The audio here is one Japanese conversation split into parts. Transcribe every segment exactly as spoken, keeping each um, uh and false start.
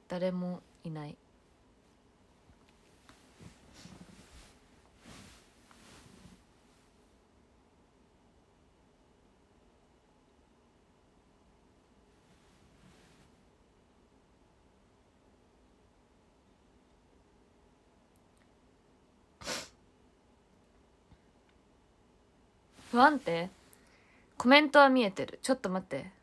誰もいない。不安定？コメントは見えてる。ちょっと待ってって。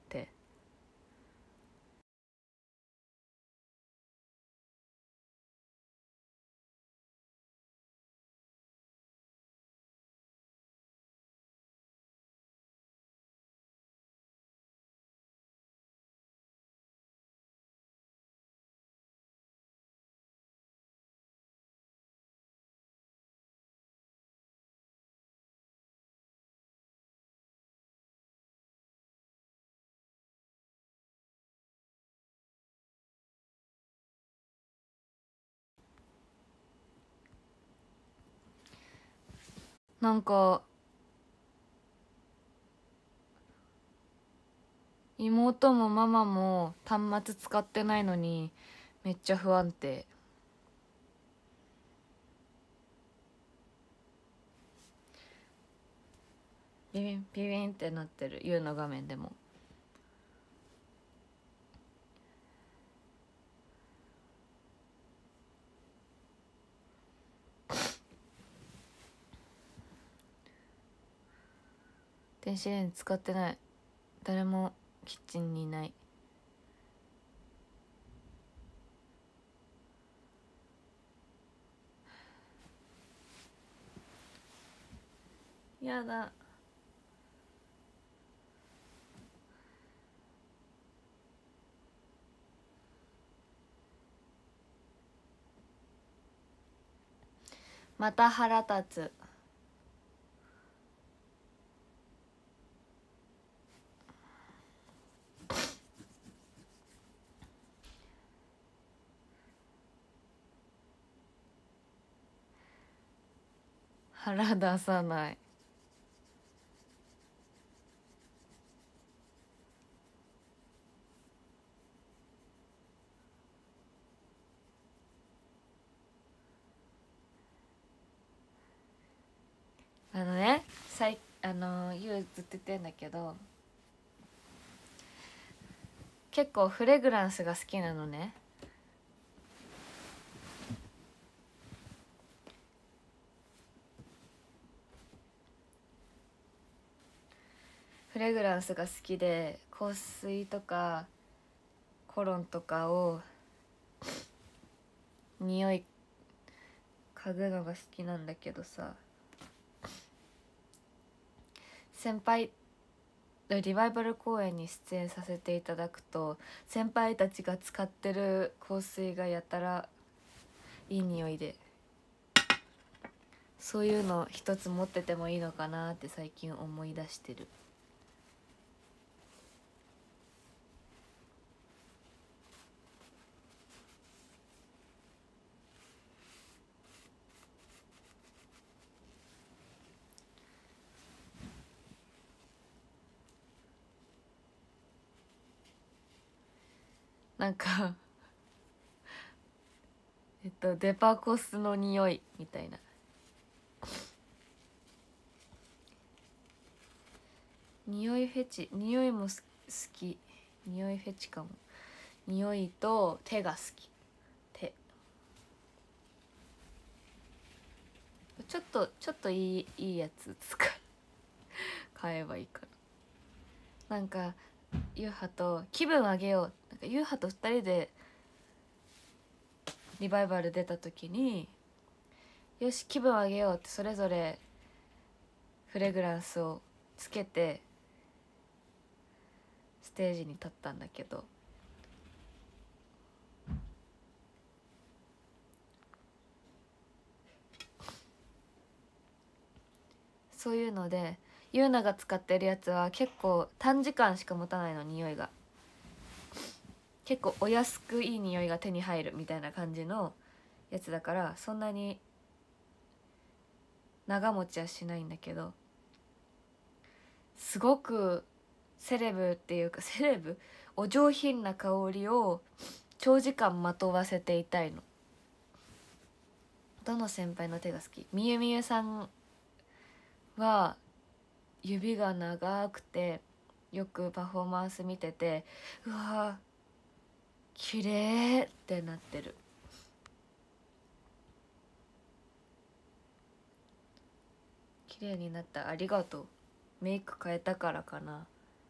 なんか妹もママも端末使ってないのにめっちゃ不安定。ビビンビビンってなってる。 ユー の画面でも。電子レンジ使ってない。誰もキッチンにいない。やだ。また腹立つ。腹出さない。あのね、さいあのゆうずっと言ってんだけど、結構フレグランスが好きなのね。フレグランスが好きで、香水とかコロンとかを匂い嗅ぐのが好きなんだけどさ、先輩リバイバル公演に出演させていただくと、先輩たちが使ってる香水がやたらいい匂いで、そういうの一つ持っててもいいのかなって最近思い出してる。なんかえっとデパコスの匂いみたいな。匂いフェチ、匂いも好き。匂いフェチかも。匂いと手が好き。手ちょっとちょっといいいいやつ使う買えばいいから。なんかゆうはと気分上げよう、なんかゆうはとふたりでリバイバル出た時に、よし気分上げようってそれぞれフレグランスをつけてステージに立ったんだけど、そういうのでゆうなが使ってるやつは結構短時間しか持たないの、匂いが。結構お安くいい匂いが手に入るみたいな感じのやつだから、そんなに長持ちはしないんだけど、すごくセレブっていうかセレブお上品な香りを長時間まとわせていたいの。どの先輩の手が好き？みゆみゆさんは指が長くてよくパフォーマンス見てて、うわ綺麗ってなってる。綺麗になった、ありがとう。メイク変えたからかな。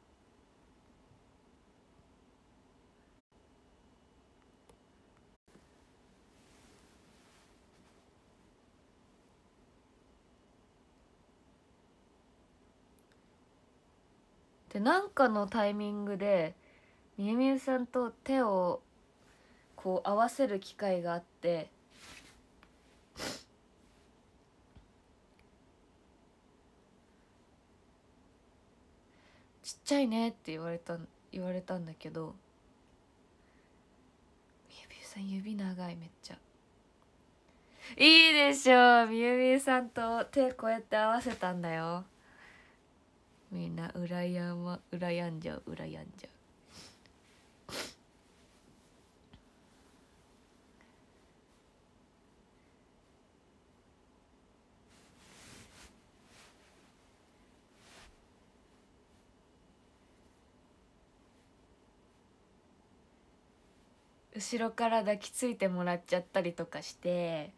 でなんかのタイミングでみゆみゆさんと手をこう合わせる機会があって、ちっちゃいねって言われた言われたんだけど、みゆみゆさん指長い、めっちゃいいでしょ。みゆみゆさんと手こうやって合わせたんだよ。みんなうらやまうらやんじゃううらやんじゃう。後ろから抱きついてもらっちゃったりとかして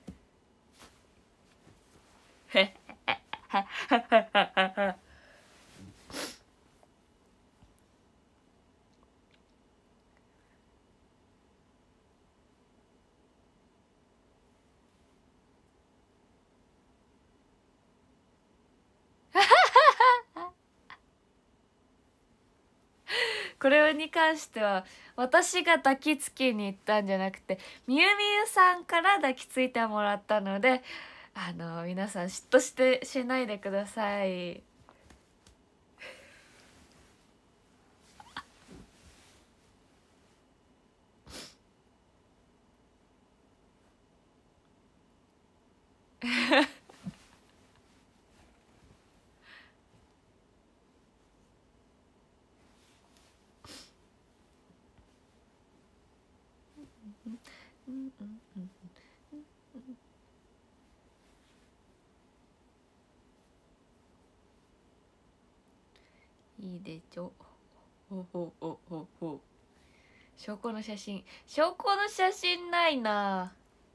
これに関しては私が抱きつきに行ったんじゃなくて、みゆみゆさんから抱きついてもらったので、あの皆さん嫉妬してしないでください。いいでしょ。ほほほほほ。証拠の写真、証拠の写真ないな。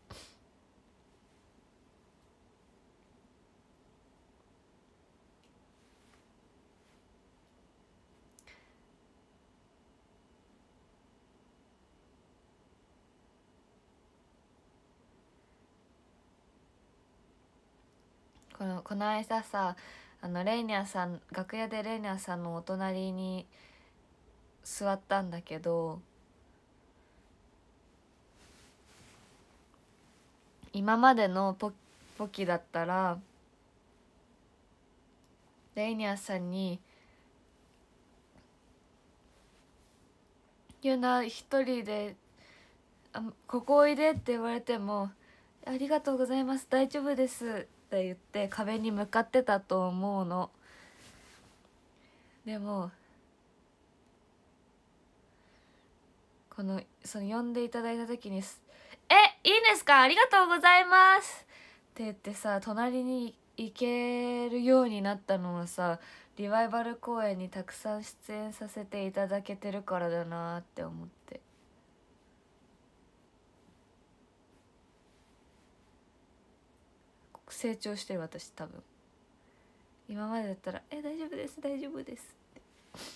このこの間さ、あのレイニャさん、楽屋でレイニャさんのお隣に座ったんだけど、今までのポポキだったらレイニャさんに「ユナ一人であここおいで」って言われても「ありがとうございます、大丈夫です」って言って壁に向かってたと思うの。でもこのその呼んでいただいた時に「えいいんですか、ありがとうございます」って言ってさ、隣に行けるようになったのはさ、リバイバル公演にたくさん出演させていただけてるからだなって思って。成長してる私多分。今までだったら「え大丈夫です大丈夫です」って。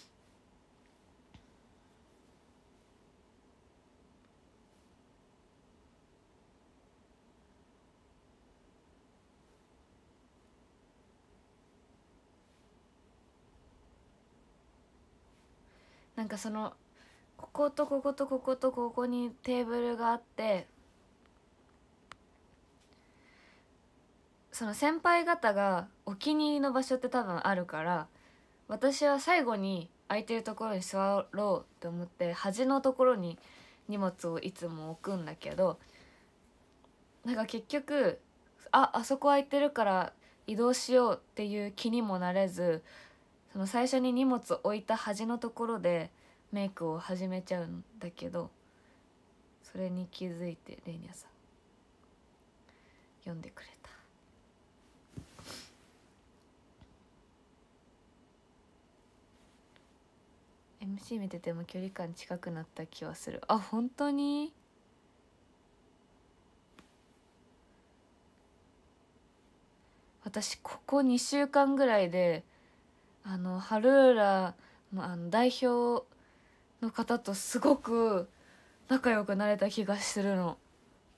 なんかそのこことこことこことここにテーブルがあって、その先輩方がお気に入りの場所って多分あるから、私は最後に空いてるところに座ろうって思って端のところに荷物をいつも置くんだけど、なんか結局ああそこ空いてるから移動しようっていう気にもなれず、その最初に荷物置いた端のところでメイクを始めちゃうんだけど、 それに気づいてレイニャさん読んでくれた。エムシー 見てても距離感近くなった気はする。あ、本当に？私ここにしゅうかんぐらいであのハルーラのあの代表の方とすごく仲良くなれた気がするの。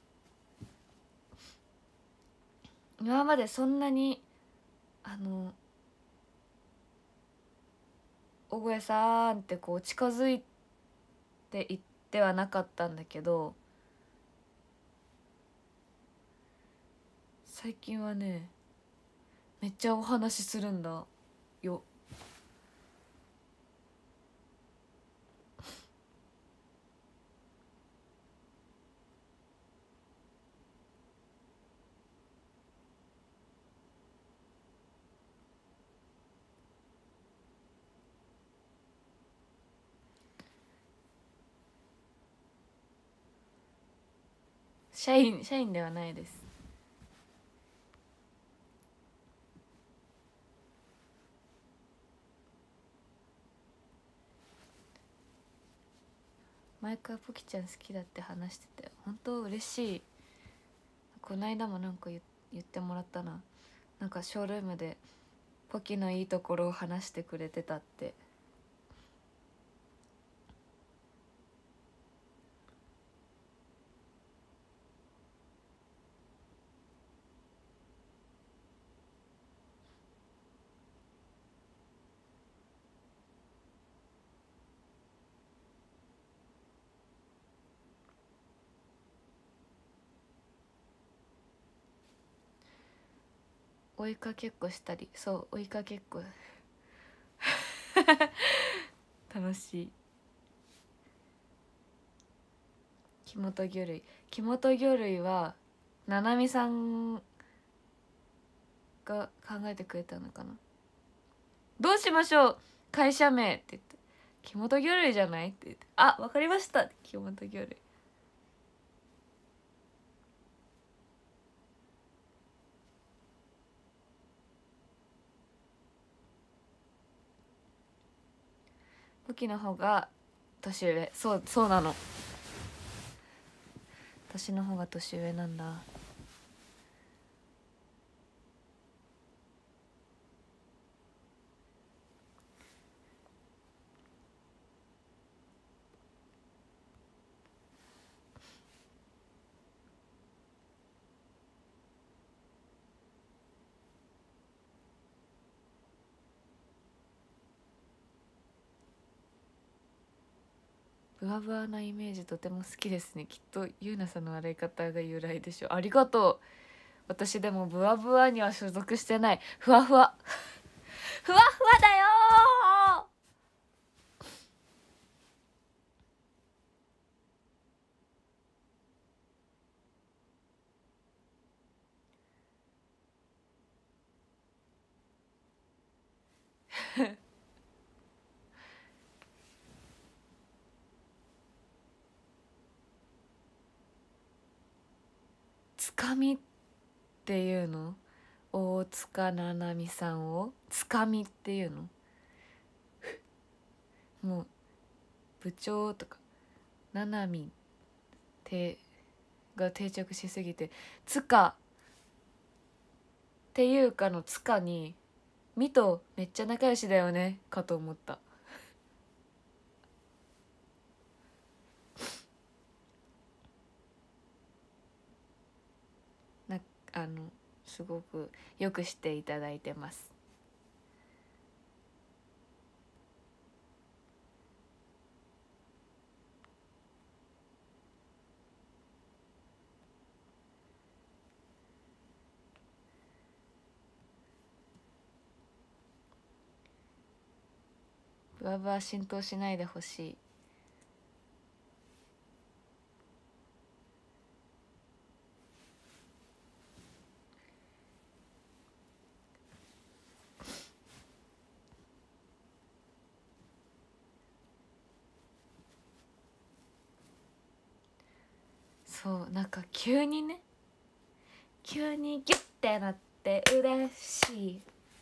今までそんなにあの小越さんってこう近づいていってはなかったんだけど、最近はねめっちゃお話しするんだよ。社員社員ではないです。マイクはポキちゃん好きだって話してて本当嬉しい。この間もなんか言言ってもらったな。なんかショールームでポキのいいところを話してくれてたって。追いかけっこしたり、そう追いかけっこ楽しい。木本魚類木本魚類はななみさんが考えてくれたのかな。どうしましょう会社名って言って、木本魚類じゃないって言って、あ、わかりました木本魚類。ポキの方が年上。そうそうなの、私の方が年上なんだ。ブワブワなイメージとても好きですね。きっとゆうなさんの笑い方が由来でしょ。ありがとう。私でもブワブワには所属してない。ふわふわふわふわだよつかみっていうの、大塚ななみさんをつかみっていうのもう部長とかななみてが定着しすぎて、つかっていうかのつかにみとめっちゃ仲良しだよねかと思った。なあのすごくよくしていただいてます。ブワブワ浸透しないでほしい。 そうなんか急にね急にギュッてなって嬉しい。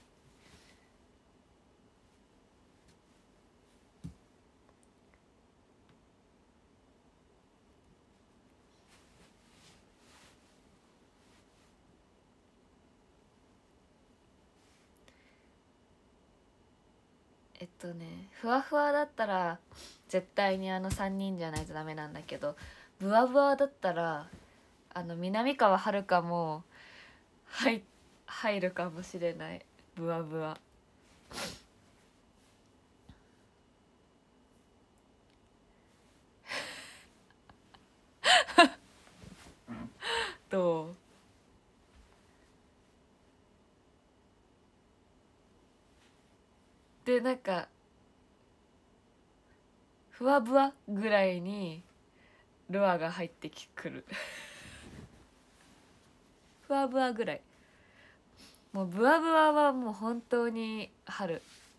えっとねふわふわだったら絶対にあのさんにんじゃないとダメなんだけど、ブワブワだったらあの南川遥も入入るかもしれない。ブワブワどう？でなんかふわぶわぐらいにルアーが入ってきくるふわぶわぐらい、もうブワブワはもう本当に春。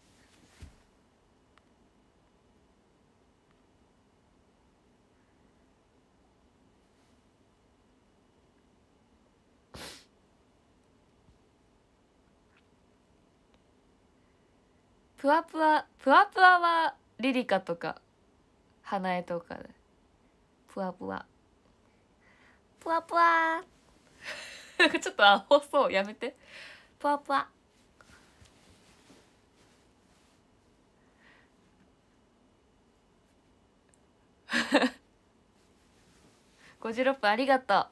ぷわぷわぷわぷわはリリカとか花江とかでぷわぷわぷわぷわちょっとアホそう、やめて。ぷわぷわごじゅうろっぷんありがとう。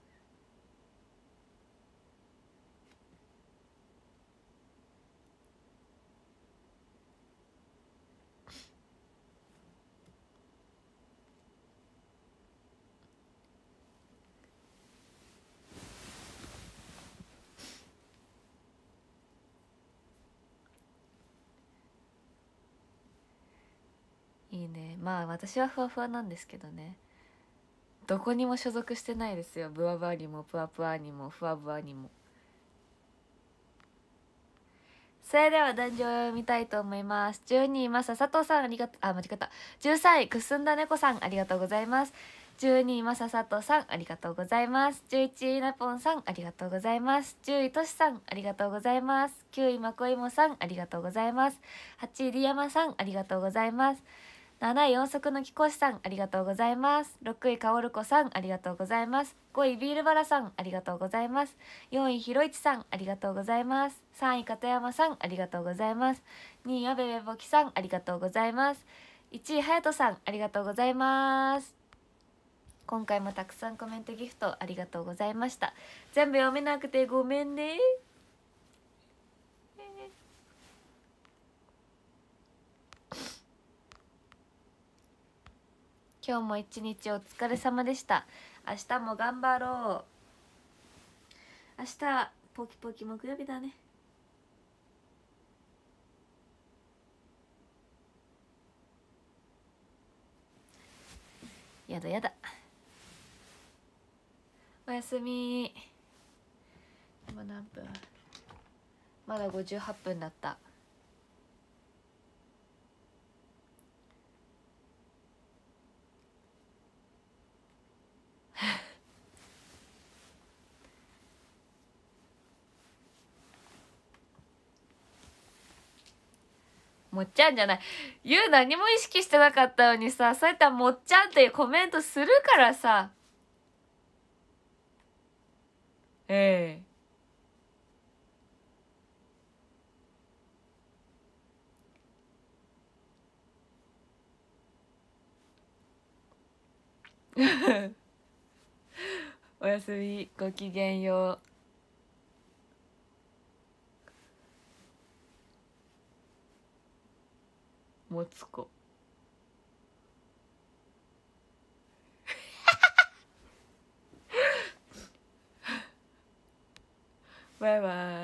いいね。まあ私はふわふわなんですけどね、どこにも所属してないですよ。ブワブワにもぷわぷわにもふわぶわにも。それでは壇上を読みたいと思います。じゅうにいマサ佐藤さんありがとう、あ間違った。じゅうさんいくすんだ猫さんありがとうございます。じゅうにいマサ佐藤さんありがとうございます。じゅういちいナポンさんありがとうございます。じゅういとしさんありがとうございます。きゅういまこいもさんありがとうございます。はちいりやまさんありがとうございます。なない音速の貴公子さんありがとうございます。ろくいかおるこさんありがとうございます。ごいビールバラさんありがとうございます。よんいひろいちさんありがとうございます。さんい片山さんありがとうございます。にいあべべぼきさんありがとうございます。いちいはやとさんありがとうございます。今回もたくさんコメントギフトありがとうございました。全部読めなくてごめんね。今日も一日お疲れ様でした。明日も頑張ろう。明日ポキポキ木曜日だね。やだやだ。おやすみ。今何分？まだごじゅうはっぷんだった。もっちゃんじゃない。ゆう何も意識してなかったのにさ、そうやったらもっちゃんってコメントするからさ。ええおやすみ、ごきげんよう。もつこバイバイ。